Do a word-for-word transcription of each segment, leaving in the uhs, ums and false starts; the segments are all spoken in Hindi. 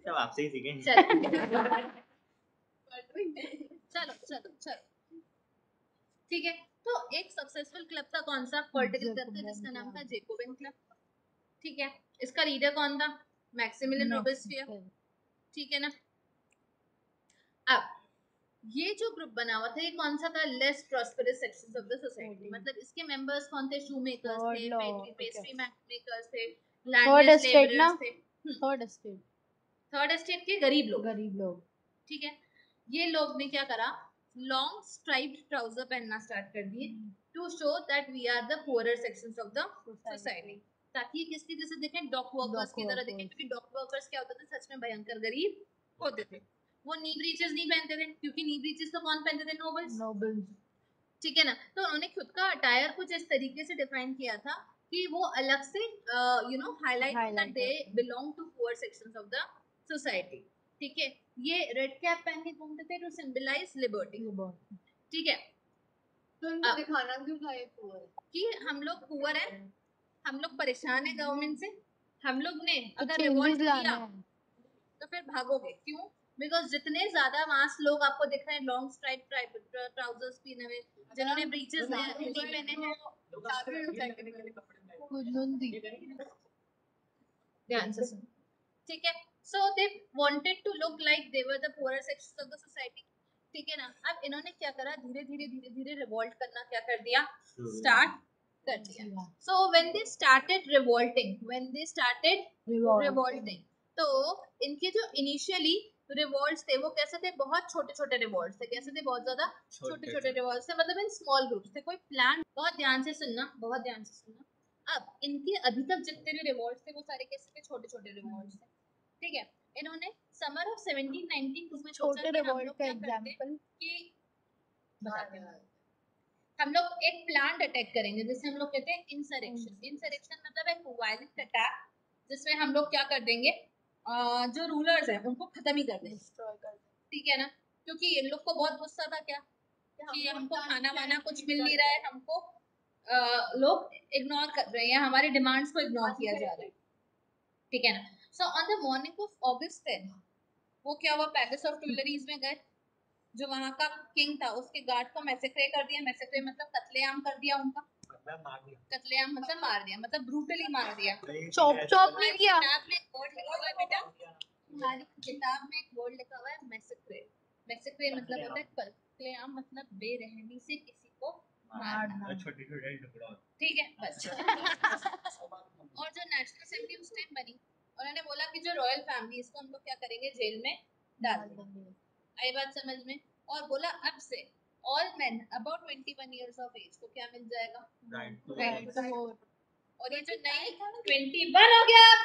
सब आपसे ही सीखे। चलो चलो चलो ठीक है। तो एक सक्सेसफुल क्लब था कौन सा? पॉलिटिकल क्लब था जिसका नाम था जैकोबिन क्लब। ठीक है, इसका लीडर कौन था? Maximilien Robespierre. ठीक है ना। अब ये जो ग्रुप बना हुआ था ये कौन सा था? Less prosperous sections of the society. मतलब इसके मेंबर्स कौन थे? शू मेकर्स थे, पेस्ट्री मेकर्स थे, लैंडलेस लेबरर्स थे। थर्ड स्टेट थर्ड स्टेट के गरीब लोग। गरीब लोग ठीक है, ये लोग ने क्या करा? लॉन्ग स्ट्राइप्ड ट्राउजर पहनना स्टार्ट कर दिए to show that we are the poorer sections of the society, ताकि ये किसकी जैसे दिखें? डॉक वर्कर्स की तरह दिखें। क्योंकि डॉक वर्कर्स क्या होते थे? सच में भयंकर गरीब होते थे। वो नी ब्रीचेस नहीं पहनते थे, क्योंकि नी ब्रीचेस तो कौन पहनते थे? नोबल्स। नोबल्स ठीक है ना। तो उन्होंने खुद का अटायर कुछ इस तरीके से डिफाइन किया था कि वो अलग से you know highlight that they belong to poor sections of the society. ठीक है, ये रेड कैप पहन के घूमते थे टू सिंबलाइज लिबर्टी। ठीक है, तो इनको दिखाना क्यों था ये पुअर? कि हम लोग पुअर हैं, हम लोग परेशान है गवर्नमेंट से, हम लोग ने तो अगर रिवॉल्ट किया तो फिर भागोगे क्यों? बिकॉज जितने ज्यादा मास लोग आपको दिख रहे हैं लॉन्ग स्ट्राइप ट्राउजर्स पहने हुए, जिन्होंने ब्रीचेस नहीं पहने हैं, ध्यान से सुनो। ठीक है, so they wanted to look like they were the poor sections of the society. ठीक है ना। अब इन्होंने क्या करा? धीरे धीरे धीरे धीरे रिवॉल्ट करना क्या कर दिया? स्टार्ट कर दिया। So when they started revolting when they started revolting तो इनके जो इनिशियली रिवॉल्ट्स थे वो कैसे थे? बहुत छोटे छोटे रिवॉल्ट्स थे। कैसे थे? बहुत ज्यादा छोटे छोटे रिवॉल्ट्स थे, मतलब इन स्मॉल ग्रुप्स थे। कोई प्लान, बहुत ध्यान से सुनना, बहुत ध्यान से सुनना। अब इनके अभी तक जितने भी रिवॉल्ट्स थे वो सारे कैसे थे? छोटे छोटे रिवॉल्ट्स थे। ठीक है, इन्होंने summer of seventeen ninety two में सोचा कि हम लोग क्या करते हैं कि बताते हैं हम लोग एक प्लान्ड अटैक करेंगे, जिसे हम लोग कहते हैं इंसरेक्शन। इंसरेक्शन मतलब एक वायलेंट अटैक जिसमें हम लोग क्या कर देंगे? आ, जो रूलर्स हैं उनको खत्म ही कर देंगे। ठीक है ना। क्योंकि इन लोग को बहुत गुस्सा था क्या कि हमको खाना वाना कुछ मिल नहीं रहा है, हमको आ, लोग इग्नोर कर रहे हैं, हमारी डिमांड्स को इग्नोर किया जा रहा है। ठीक है ना। So on the morning of August ten वो क्या हुआ? पैलेस ऑफ ट्यूलरीज में गए, जो वहां का किंग था उसके गार्ड को मैसेक्रे कर दिया। मैसेक्रे मतलब कत्लेआम कर दिया उनका। कत्लेआम मतलब मार दिया, मतलब ब्रूटली मार दिया, चॉप चॉप नहीं किया। किताब में एक वर्ड लिखा हुआ है बेटा, तुम्हारी किताब में एक वर्ड लिखा हुआ है मैसेक्रे। मैसेक्रे मतलब होता है कत्लेआम, मतलब बेरहमी से किसी को मारना। छोटे छोटे टुकड़ा। ठीक है बस। और जो नेशनल असेंबली उस टाइम बनी, उन्होंने बोला कि जो रॉयल फैमिली इसको हम लोग क्या करेंगे? जेल में डाल देंगे। आई बात समझ में? और बोला अब से all men about twenty one years of age को क्या मिल जाएगा? Right to vote. और ये जो नई ट्वेंटी वन हो गया,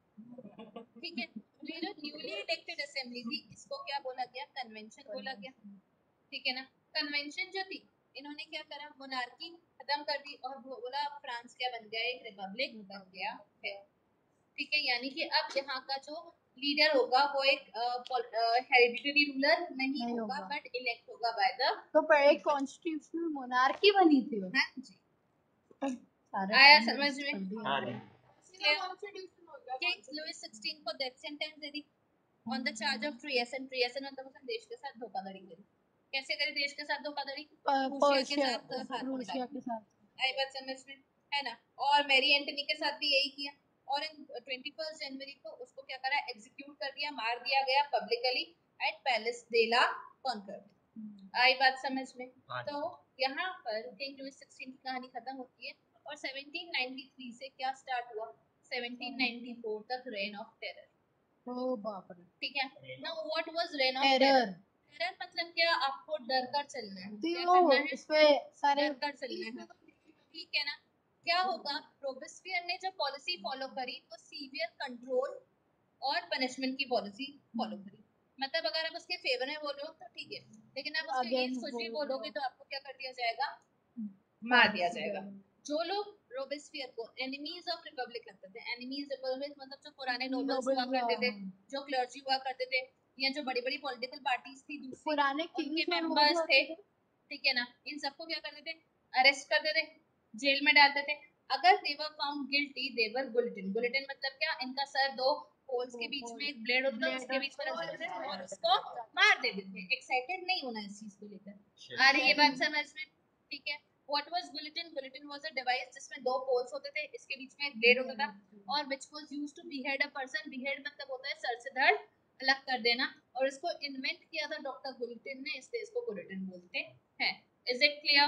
ठीक है, ये जो न्यूली इलेक्टेड असेंबली थी इसको क्या बोला गया? कन्वेंशन बोला गया। ठीक है ना। कन्वेंशन जो थी इन्होंने क्या करा? मोनार्की खत्म कर दी और बोला फ्रांस क्या बन गया? एक रिपब्लिक बन गया है। ठीक है, यानी कि अब यहाँ का जो लीडर होगा वो एक हेरिडिटरी रूलर नहीं, नहीं होगा, बट इलेक्ट होगा बाय द। तो पर एक कॉन्स्टिट्यूशनल मोनार्की बनी थी वो। हाँ जी, आया समझ में? किंग लुइस सिक्सटीन को डेथ सेंटेंस दे दी on the charge of treason. Treason मतलब उसने देश के साथ धोखाधड़ी करी। कैसे करी देश के साथ धोखाधड़ी? रूसिया के साथ, रूसिया के साथ। आई बात समझ में? है ना। और मैरी एंटनी के साथ भी यही किया। और इन ट्वेंटी फर्स्ट जनवरी को उसको क्या करा? एग्जीक्यूट कर दिया, मार दिया गया publicly at Palace de la Concorde. आई बात समझ में? तो यहाँ पर किंग लुइस सिक्सटीन की कहानी खत्म होती है और सेवनटीन नाइंटी थ्री से क्या स्टार्ट हुआ? सेवनटीन नाइंटी फोर तक रेन ऑफ टेरर। ओ बाप रे। ठीक है। Now what was reign of terror? Terror मतलब क्या? आपको डर कर चलना है। क्या करना है? इसपे सारे डर कर चलना है। ठीक है ना। क्या होगा? रोबेस्पियर ने जो पॉलिसी फॉलो करी वो सीवियर कंट्रोल और पनिशमेंट की पॉलिसी फॉलो करी। मतलब अगर आप उसके फेवर में बोल रहे हो तो ठीक है, लेकिन आप उसके अगेंस्ट कुछ भी बोलोगे तो आपको क्या कर दिया जाएगा? मार दिया जाएगा। जो लोग रोबेस्पियर को एनिमीज ऑफ रिपब्लिक लगते थे, एनिमीज रिपब्लिक मतलब जो पुराने नोबल्स हुआ करते थे, जो क्लर्जी हुआ करते थे, या जो बड़ी बड़ी पॉलिटिकल पार्टीज थी दूसरी, पुराने उनके मेंबर्स थे, ठीक है ना, इन सबको क्या करते थे? अरेस्ट करते थे, जेल में डालते थे। अगर they were found guilty they were bulletin. Bulletin मतलब क्या? इनका सर दो पोल्स के बीच में एक ब्लेड होता है, उसके बीच में रख देते थे और उसको मार देते थे। एक्साइटेड नहीं होना इस चीज को लेकर। आ रही है बात समझ में? ठीक है। What was bulletin? Bulletin was a device जिसमें दो पोल्स होते थे, इसके बीच में एक ब्लेड होता था, और which was used to behead a person. Behead मतलब होता है सर से धड़ अलग कर देना, और इसको इन्वेंट किया था डॉक्टर बुलेटिन ने, इसलिए इसको बुलेटिन बोलते हैं। Is it clear?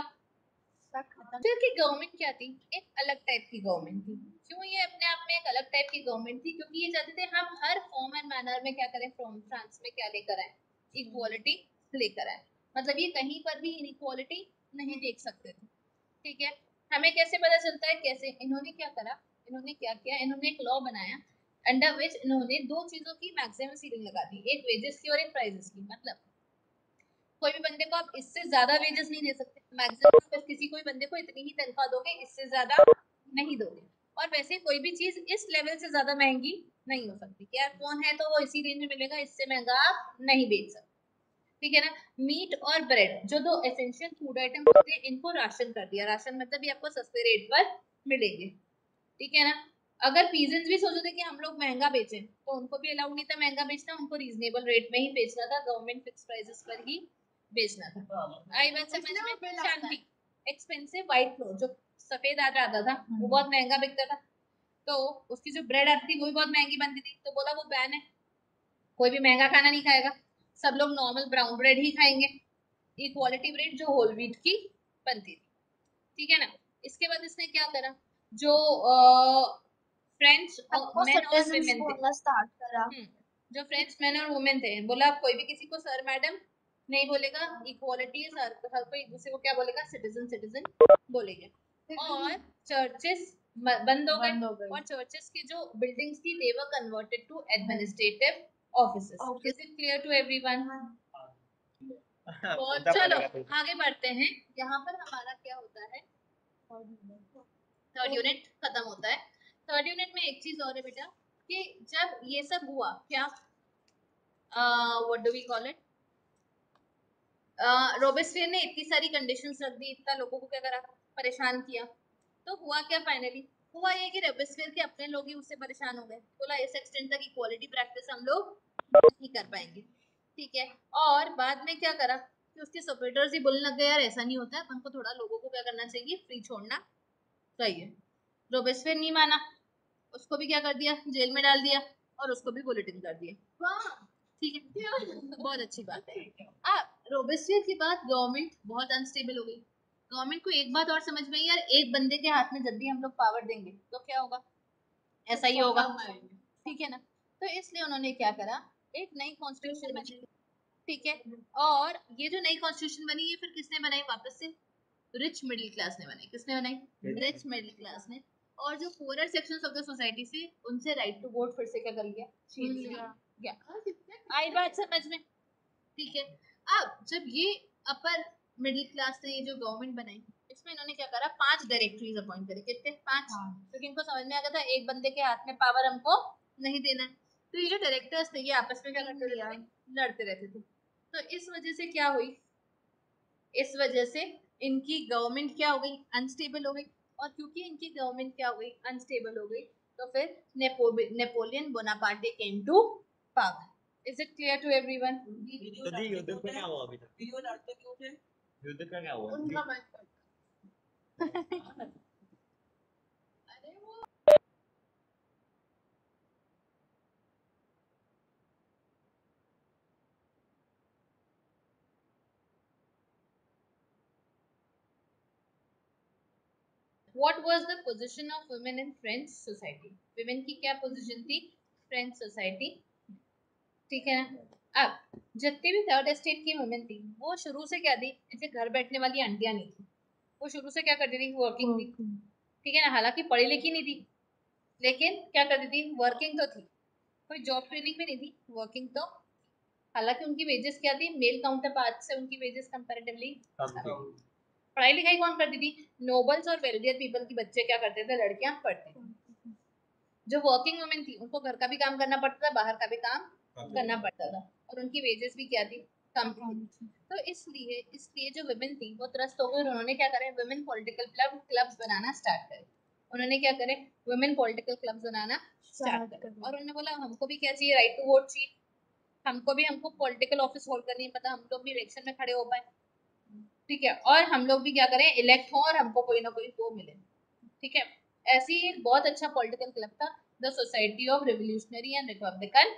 फिर की गवर्नमेंट क्या थी? एक अलग टाइप की गवर्नमेंट थी। क्यों ये अपने आप में एक अलग टाइप की गवर्नमेंट थी? क्योंकि ये चाहते थे हम हर फॉर्म एंड मैनर में क्या करें, फ्रॉम फ्रांस में क्या लेकर आए, इक्वालिटी लेकर आए। मतलब ये कहीं पर भी इनइक्वालिटी नहीं देख सकते थे। ठीक है। हमें कैसे पता चलता है? कैसे? इन्होंने क्या करा, इन्होंने क्या किया, इन्होंने एक लॉ बनाया अंडर विच इन्होंने दो चीजों की मैक्सिमम सीलिंग लगा दी, एक वेजेस की और एक प्राइजेस की। मतलब कोई भी बंदे को आप इससे ज्यादा वेजेस नहीं दे सकते, मैक्सिमम आप किसी कोई बंदे को इतनी ही तनख्वाह दोगे, इससे ज्यादा नहीं दोगे। और वैसे कोई भी चीज इस लेवल से ज्यादा महंगी नहीं हो सकती कि यार फोन है तो वो इसी रेंज में मिलेगा, इससे महंगा आप नहीं बेच सकते। ठीक है ना। मीट और ब्रेड जो दो एसेंशियल फूड आइटम्स होते हैं, इनको राशन कर दिया। राशन मतलब ये आपको सस्ते रेट पर मिलेंगे। ठीक है ना। अगर पीजेंट्स भी सोचते थे कि हम लोग महंगा बेचें, तो उनको भी अलाउड नहीं था महंगा बेचना, उनको रीजनेबल रेट में ही बेचना था, गवर्नमेंट फिक्स प्राइसेस पर ही बेचना था। आई बात समझ में? शांति। एक्सपेंसिव व्हाइट फ्लोर जो सफेद आटा आता था वो बहुत महंगा बिकता था, तो उसकी जो ब्रेड आती थी वो भी बहुत महंगी बनती थी। तो बोला वो बैन है, कोई भी महंगा खाना नहीं खाएगा, सब लोग नॉर्मल ब्राउन ब्रेड ही खाएंगे, इक्वालिटी ब्रेड जो होल व्हीट की बनती थी। ठीक है ना। इसके बाद इसने क्या करा, जो फ्रेंच मैन और वुमेन थे, स्टार्ट करा। जो फ्रेंच मैन और वुमेन थे, बोला कोई भी किसी को सर मैडम नहीं बोलेगा, इक्वालिटी है, सर हर कोई एक दूसरे को क्या बोलेगा, सिटीजन सिटीजन बोलेंगे। और चर्चेस बंद हो गए, और चर्चेस की जो बिल्डिंग्स थी they were converted to administrative offices. Is it clear to everyone? और चलो आगे बढ़ते हैं। यहाँ पर हमारा क्या होता है, थर्ड यूनिट खत्म होता है। थर्ड यूनिट में एक चीज और है बेटा, कि जब ये सब हुआ क्या, what do we call it, Robespierre ने इतनी सारी कंडीशंस रख दी, इतना लोगों को क्या करा, परेशान किया। तो हुआ क्या फाइनली? हुआ ये कि रोबेस्पियर के अपने लोग ही उससे परेशान हो गए। बोला इस एक्सटेंट तक इक्वालिटी प्रैक्टिस हम लोग नहीं कर पाएंगे। ठीक है। और बाद में क्या करा कि उसके सपोर्टर्स ही बोलने लग गए यार ऐसा नहीं होता है, हमको थोड़ा लोगों को क्या करना चाहिए, फ्री छोड़ना चाहिए। रोबेस्पियर नहीं माना, उसको भी क्या कर दिया, जेल में डाल दिया, और उसको भी बुलेटिन कर दिया। ठीक है। बहुत अच्छी बात है। अब रोबेस्पियर के बाद गवर्नमेंट बहुत अनस्टेबल हो गई। गवर्नमेंट को एक बात और समझ में आई, यार एक बंदे के हाथ में जब भी हम लोग पावर देंगे तो क्या होगा, ऐसा ही होगा। ठीक है ना। तो इसलिए उन्होंने क्या करा, एक नई कॉन्स्टिट्यूशन बनी। ठीक है। और ये जो नई कॉन्स्टिट्यूशन बनी है फिर किसने बनाई, वापस से रिच मिडिल क्लास ने बनाई। किसने बनाई? रिच मिडिल क्लास ने। और जो poorer sections of the society से उनसे राइट टू वोट फिर से क्या कर लिया, छीन लिया। आई बात समझ में? ठीक है। अब जब ये अपर मिडिल क्लास ने ये जो गवर्नमेंट बनाई, इसमें इन्होंने क्या करा, पांच डायरेक्टरीज अपॉइंट करे। कितने? पांच। क्योंकि इनको समझ में आ गया था एक बंदे के हाथ में पावर हमको नहीं देना है। तो ये जो डायरेक्टर्स थे ये आपस में क्या करते थे, लड़ते रहते थे। तो इस वजह से क्या हुई, इस वजह से इनकी गवर्नमेंट क्या हो गई, अनस्टेबल हो गई। और क्योंकि इनकी गवर्नमेंट क्या हो गई, अनस्टेबल हो गई, तो फिर नेपो Napoleon Bonaparte came to power. Is it clear to everyone? तो जी युद्ध का क्या हुआ अभी तक? युद्ध का क्या हुआ? उनका मैं What was the position of women in French society? Women की क्या पोजीशन थी फ्रेंच सोसाइटी? ठीक है ना। अब जितनी भी थर्ड स्टेट की वुमेन थी वो शुरू से क्या थी, ऐसे घर बैठने वाली आंटियां नहीं थी। वो शुरू से क्या करती थी, वर्किंग थी। ठीक है ना। हालांकि पढ़ी लिखी नहीं थी, लेकिन क्या करती थी, वर्किंग तो थी। कोई जॉब ट्रेनिंग में नहीं थी, वर्किंग तो। हालांकि उनकी वेजेस क्या थी, मेल काउंटर पार्ट से उनकी वेजेस कंपैरेटिवली पढ़ाई लिखाई कौन करती थी, नोबल्स और वेल्डियर पीपल की बच्चे क्या करते थे, लड़कियां पढ़ती थी। जो वर्किंग वुमेन थी उनको घर का भी काम करना पड़ता था, बाहर का भी काम करना पड़ता था, और उनकी वेजेस भी क्या थी, कम थी। तो इसलिए इसलिए जो वुमेन थी वो त्रस्त हो गई, उन्होंने क्या करा, वुमेन पॉलिटिकल क्लब क्लब्स बनाना स्टार्ट करे। उन्होंने क्या करे, वुमेन पॉलिटिकल क्लब्स बनाना स्टार्ट Start कर, कर और उन्होंने बोला हमको भी क्या चाहिए, राइट टू वोट चाहिए, हमको भी हमको पॉलिटिकल ऑफिस होल्ड करनी है, पता हम लोग भी इलेक्शन में खड़े हो पाए, ठीक है, और हम लोग भी क्या करें, इलेक्ट हो और हमको कोई ना कोई वो मिले, ठीक है। ऐसी ही एक बहुत अच्छा पॉलिटिकल क्लब था, the society of revolutionary and republican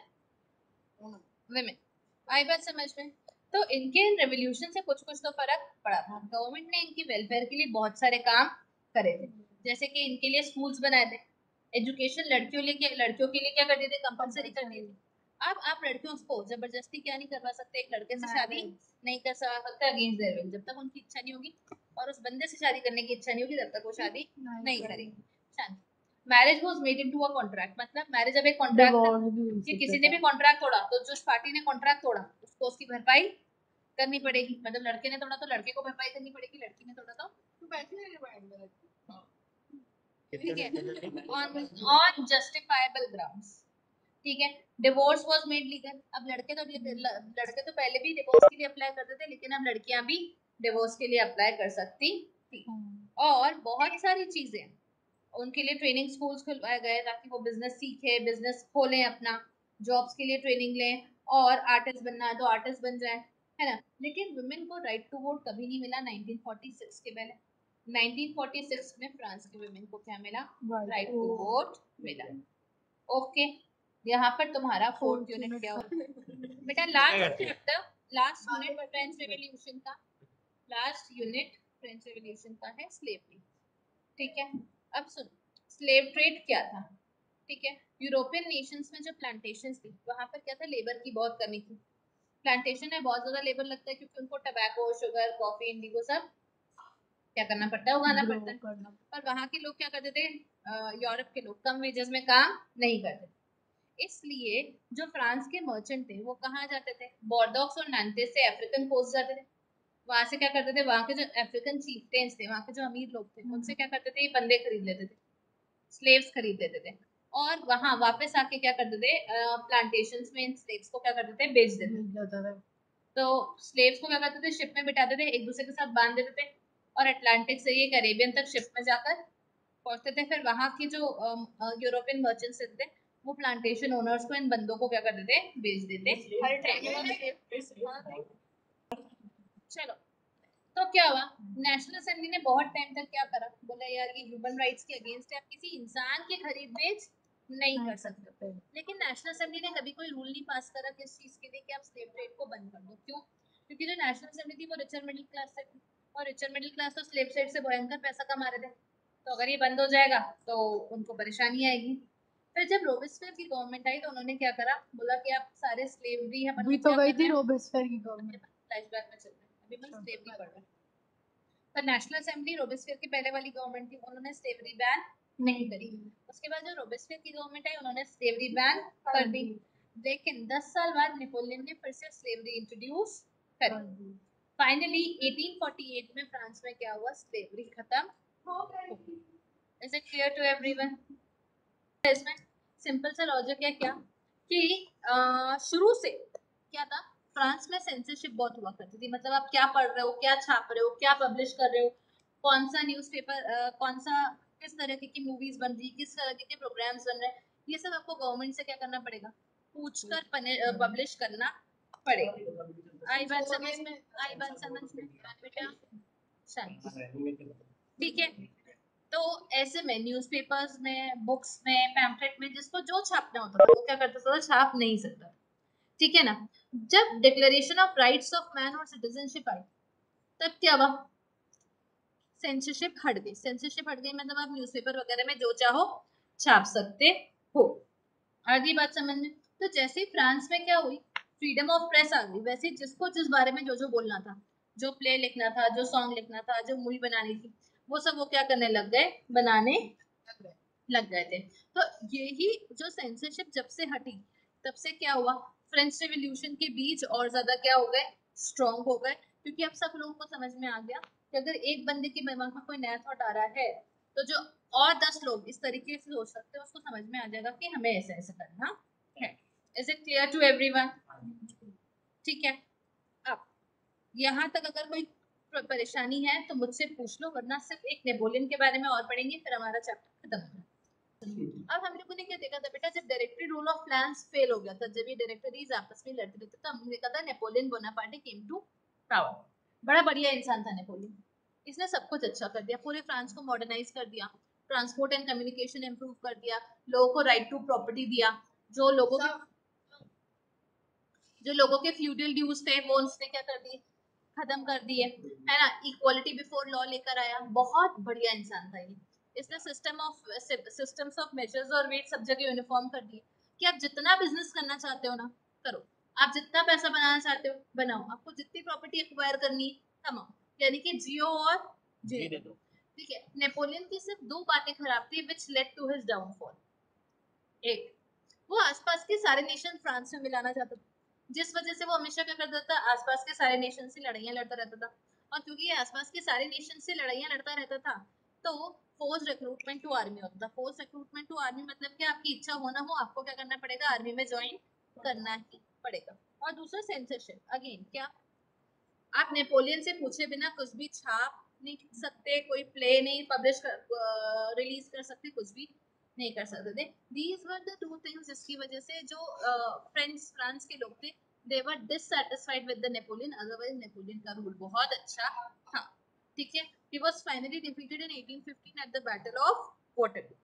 women. आई बात समझ में? तो इनके रेवोल्यूशन से कुछ कुछ तो फर्क पड़ा था, गवर्नमेंट ने इनकी वेलफेयर के लिए बहुत सारे काम करे थे, जैसे कि इनके लिए स्कूल्स बनाए थे, एजुकेशन लड़कियों लिए लड़कियों के लिए क्या कर दिए थे, कंपलसरी कर दिए थे। अब आप लड़कियों को जबरदस्ती क्या नहीं करवा सकते, एक लड़के से शादी नहीं कर सकते अगेंस्ट देयर विल, जब तक उनकी इच्छा नहीं होगी, और उस बंदे से शादी करने की इच्छा नहीं होगी तब तक वो शादी नहीं करेगी। शांति। Marriage was made into a contract, मतलब मैरिज अब एक कॉन्ट्रैक्ट था कि किसी ने भी कॉन्ट्रैक्ट तोड़ा तो जिस पार्टी ने कॉन्ट्रैक्ट तोड़ा उसको उसकी भरपाई करनी पड़ेगी, मतलब लड़के ने तोड़ा तो लड़के को भरपाई करनी पड़ेगी, लड़की ने तोड़ा तो तो पैसे लेने पड़ेंगे। ठीक है, ऑन ऑन जस्टिफाइबल ग्राउंड्स, ठीक है। डिवोर्स वाज मेड लीगल, अब लड़के तो लड़के तो पहले भी डिवोर्स के लिए अप्लाई करते थे, लेकिन अब लड़कियां भी डिवोर्स के लिए अप्लाई कर सकती थी, और बहुत सारी चीजें उनके लिए ट्रेनिंग स्कूल्स खुलवाए गए ताकि वो बिजनेस सीखे, बिजनेस खोलें अपना, जॉब्स के लिए ट्रेनिंग लें, और आर्टिस्ट बनना है तो आर्टिस्ट बन जाए, है ना। लेकिन वुमेन को राइट टू वोट कभी नहीं मिला नाइनटीन फोर्टी सिक्स के पहले। नाइनटीन फोर्टी सिक्स में फ्रांस के वुमेन को क्या मिला, राइट टू वोट मिला। ओके, यहाँ पर तुम्हारा फोर्थ यूनिट क्या होगा बेटा, last chapter, last unit French revolution का, लास्ट यूनिट फ्रेंच रेवोल्यूशन का है स्लेवरी, ठीक है। अब सुन, स्लेव ट्रेड क्या था, ठीक है। यूरोपियन नेशंस में जो प्लांटेशंस थी वहां पर क्या था, लेबर की बहुत कमी थी, प्लांटेशन में बहुत ज्यादा लेबर लगता है क्योंकि उनको टबैको, शुगर, कॉफी, इंडिगो सब क्या करना पड़ता है, उगाना पड़ता है, और वहां के लोग क्या करते थे, यूरोप के लोग कम वेजेस में काम नहीं करते थे, इसलिए जो फ्रांस के मर्चेंट थे वो कहाँ जाते थे, बॉर्डोक्स और नांतेस से अफ्रीकन कोस्ट जाते थे, वहां से क्या करते थे, वहां के जो अफ्रीकन चीफ्टेन्स थे, वहां के जो अमीर लोग थे, उनसे क्या करते थे, ये बंदे खरीद लेते थे, स्लेव्स खरीद लेते थे, और वहां वापस आके क्या करते थे, प्लांटेशंस में इन स्लेव्स को क्या करते थे, बेच देते थे। तो स्लेव्स को क्या करते थे, शिप में बिठाते थे, एक दूसरे के साथ बांध देते थे, और अटलांटिक से ये कैरेबियन तक शिप में जाकर पहुंचते थे, फिर वहां की जो यूरोपियन मर्चेंट्स थे वो प्लांटेशन ओनर्स को इन बंदों को क्या करते थे, बेच देते थे। चलो, तो क्या हुआ, नेशनल असेंबली ने बहुत टाइम तक क्या करा, बोला यार ये ह्यूमन राइट्स के अगेंस्ट है, आप किसी इंसान की खरीद बेच नहीं कर सकते, लेकिन नेशनल असेंबली ने कभी कोई रूल नहीं पास करा किस चीज के लिए कि आप स्लेव ट्रेड को बंद कर दो। क्यों? क्योंकि जो नेशनल असेंबली थी वो रिचर मिडिल क्लास से थी, और रिचर मिडिल क्लास तो स्लेव ट्रेड से भयंकर पैसा कमा रहे थे, तो अगर ये बंद हो जाएगा तो उनको परेशानी आएगी। फिर जब रोबेस्पियर की गवर्नमेंट आई तो उन्होंने क्या करा, बोला कि आप सारे स्लेवरी है अभी तो गई थी रोबेस्पियर की गवर्नमेंट, फ्लैशबैक में चल रहे हैं, अभी मैं स्लेवरी पढ़ रहा हूं। पर नेशनल असेंबली रोबेस्पियर की पहले वाली गवर्नमेंट थी, उन्होंने स्लेवरी बैन नहीं करी। उसके बाद जो रोबेस्पियर की गवर्नमेंट आई उन्होंने स्लेवरी बैन कर दी, लेकिन दस साल बाद नेपोलियन ने फिर से स्लेवरी इंट्रोड्यूस करी। फाइनली एटीन फोर्टी एट में फ्रांस में क्या हुआ, स्लेवरी खत्म हो गई। Is it clear to everyone? इसमें सिंपल सा लॉजिक है क्या कि शुरू से क्या था, फ्रांस में सेंसरशिप बहुत हुआ करती थी, मतलब आप क्या पढ़ रहे हो, क्या छाप रहे हो, क्या पब्लिश कर रहे हो, कौन सा न्यूज़पेपर, कौन सा किस तरह की मूवीज बन रही, किस तरह के प्रोग्राम्स बन रहे हैं, ये सब आपको गवर्नमेंट से क्या करना पड़ेगा, पूछकर पब्लिश करना पड़ेगा। आई बात समझ में? आई बात समझ में बेटा? ठीक है, तो ऐसे में न्यूज़पेपर्स में, बुक्स में, पैम्फलेट में जिसको जो छापना होता था वो क्या करता था, छाप नहीं सकता, ठीक है ना। जब declaration of rights of man और सिटीजनशिप आई तब क्या हुआ, सेंसरशिप हट गई। सेंसरशिप हट गई मतलब आप न्यूज़पेपर वगैरह में जो चाहो छाप सकते हो। आगे बात समझ में? तो जैसे फ्रांस में क्या हुई, फ्रीडम ऑफ प्रेस आ गई, वैसे जिसको जिस बारे में जो जो बोलना था, जो प्ले लिखना था, जो सॉन्ग लिखना था, जो मूवी बनानी थी, वो सब वो क्या करने लग गए, बनाने लग गए थे। तो यही जो सेंसरशिप जब से हटी तब से क्या हुआ, फ्रेंच रेवोल्यूशन के बीच और ज्यादा क्या हो गए, स्ट्रॉन्ग हो गए, क्योंकि अब सब लोगों को समझ में आ गया कि अगर एक बंदे के दिमाग में कोई नया थॉट आ रहा है तो जो और दस लोग इस तरीके से सोच सकते हैं उसको समझ में आ जाएगा कि हमें ऐसे ऐसे करना है। Is it clear to everyone? ठीक है, अब यहाँ तक अगर कोई परेशानी है तो मुझसे पूछ लो, वरना सिर्फ एक नेपोलियन के बारे में और पढ़ेंगे, फिर हमारा चैप्टर खत्म हो जाएगा। अब हम लोगों ने क्या देखा था बेटा, जब directory rule of France fail हो गया था, जब ये डायरेक्टरीज आपस में लड़ते रहते, तो हमने देखा था Napoleon Bonaparte came to power. बड़ा बढ़िया इंसान था नेपोलियन, इसने सब कुछ अच्छा कर दिया, पूरे फ्रांस को मॉडर्नाइज कर दिया, ट्रांसपोर्ट एंड कम्युनिकेशन इंप्रूव कर दिया, लोगों को राइट टू प्रॉपर्टी दिया, जो लोगों के जो लोगों के फ्यूडल ड्यूज थे वो उसने क्या कर दिए, खत्म कर दिए, है ना। इक्वालिटी बिफोर लॉ लेकर आया, बहुत बढ़िया इंसान था ये। इसने system of systems of measures और वेट सब जगह यूनिफॉर्म कर दिए कि आप जितना बिजनेस करना चाहते हो ना करो, आप जितना पैसा बनाना चाहते हो बनाओ, आपको जितनी प्रॉपर्टी एक्वायर करनी है कमाओ, यानी कि जियो और जी जियो। दे दो। ठीक है, नेपोलियन की सिर्फ दो बातें खराब थी which led to his downfall. एक, वो आसपास के सारे नेशन फ्रांस में मिलाना चाहता था, जिस वजह से वो हमेशा क्या करता था, आसपास के सारे नेशन से लड़ाइयां लड़ता रहता था। और क्योंकि ये आसपास के सारे नेशन से लड़ाइयां लड़ता रहता था, तो फोर्स रिक्रूटमेंट टू आर्मी होता था। फोर्स रिक्रूटमेंट टू आर्मी मतलब कि आपकी इच्छा हो ना हो, आपको क्या करना पड़ेगा, आर्मी में ज्वाइन करना ही पड़ेगा। और दूसरा सेंसरशिप, अगेन क्या, आप नेपोलियन से पूछे बिना कुछ भी छाप नहीं सकते, कोई प्ले नहीं पब्लिश कर रिलीज कर सकते, कुछ भी नहीं कर सकते थे। These were the two things जिसकी वजह से जो फ्रेंच uh, फ्रांस के लोग थे, they were dissatisfied with the Napoleon, otherwise Napoleon का रूल बहुत अच्छा था। ठीक है, he was finally defeated in eighteen fifteen at the battle of Waterloo।